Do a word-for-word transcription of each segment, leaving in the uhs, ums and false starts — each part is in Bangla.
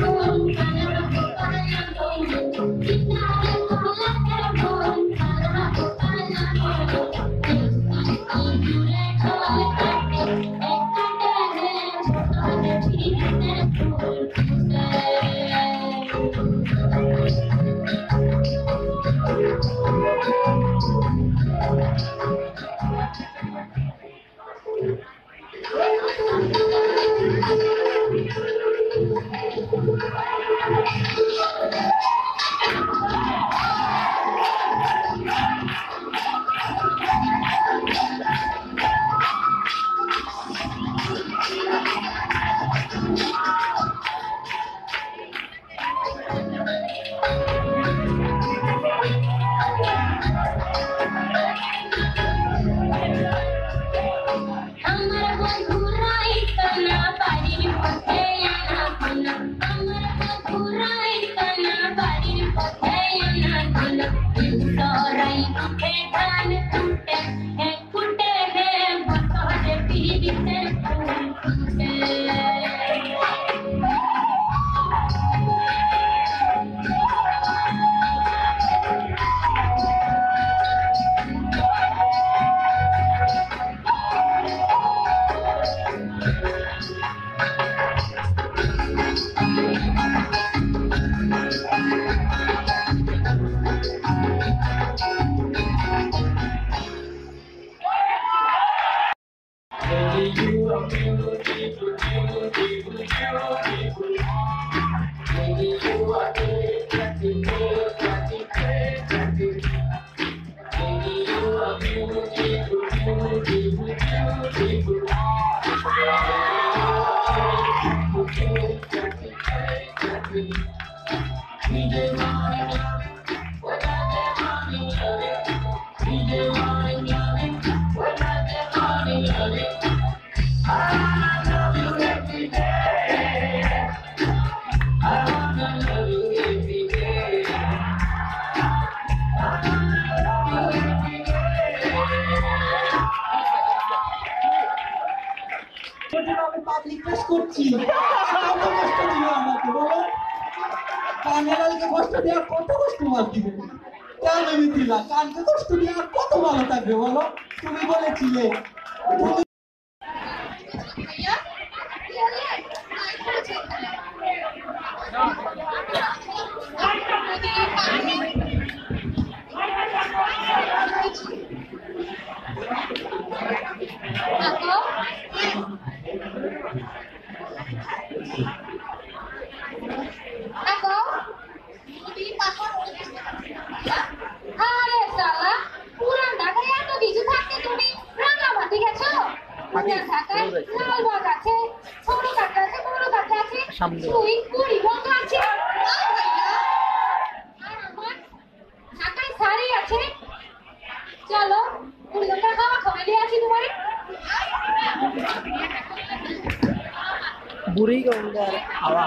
বুড়ি গঙ্গার হাওয়া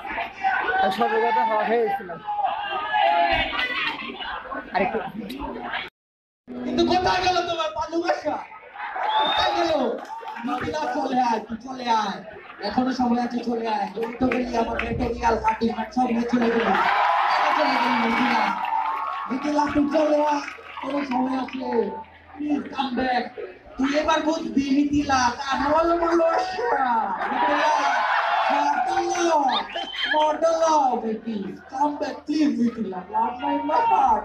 সবের কথা হাওয়া খেয়েছিলাম আরেকটু কিন্তু কোথায় গেল তোমার পালু বাসা কোথায় গেল মিথিলা চলে আয় তুই চলে আয় এখনো সময় আছে চলে আয় তো গেলি আমার মেটেরিয়াল কাটিং সব নিয়ে চলে গেলি চলে গেলি মিথিলা মিথিলা তুই চলে আয় কোনো সময় আছে প্লিজ কাম ব্যাক তুই এবার বুঝবি মিথিলা কানে বলো বলো আসা Mithila Mordalo, Mordalo, baby. Come back, please, Mithila. Love my my heart.